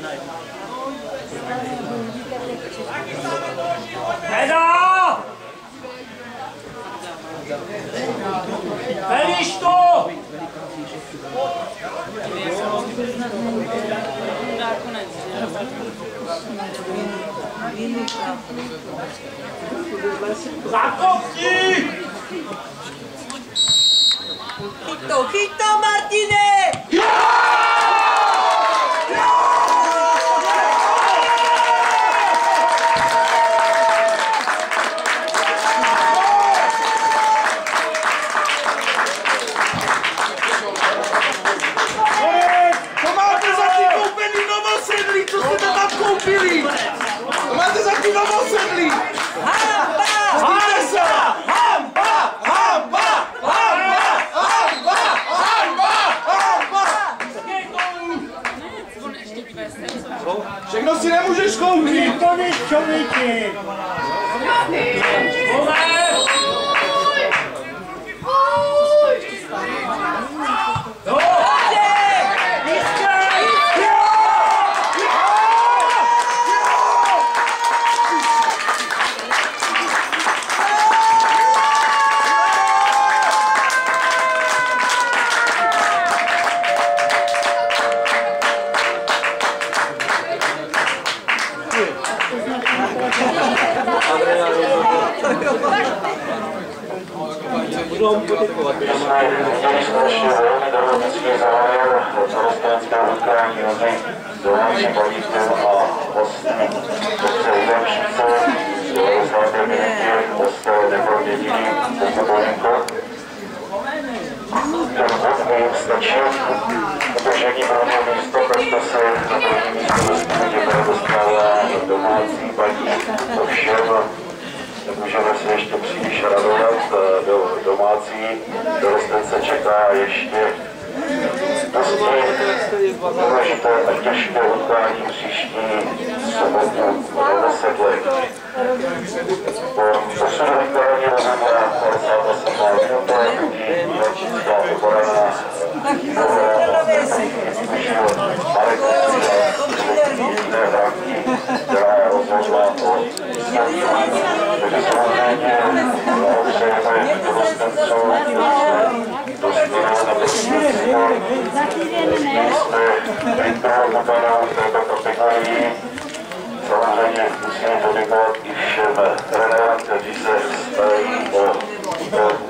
Heda! Veliš to! Zakopni! Chyť to, Martine! Co jste to tam koupili? Máte za tím novosedlí! Hamba! Hamba! Hamba! Hamba! Hamba! Hamba! Hamba! Hamba! Všechno si nemůžeš koupit! To než člověče! Budou poděkovat. Měli jsme ještě velmi dramatický závěr celostranského utkání mezi domácím balíkem a hosty. To se Ivánčice v 90. minutě dostal neproti jediný pokutovinko. Ten bod mi stačil, udržení prvního místa, tak to se na první místo dostává domácí balík. Ovšem nemůžeme se ještě příliš radovat, domácí dorostence čeká ještě dosti důležité a těžké utkání příští sobotu v Novosedlech. Po posunu utkání rozhodla 58. minuta, kdy Ivánčická obrana Marek jiné vrátky, která rozhodla o výsledku. Takže samozřejmě přejeme dorostenců, dostali na bezpečný sport. Jsme vypromováni v této kategorii. Samozřejmě musíme poděkovat i všem trenérům, kteří se starají o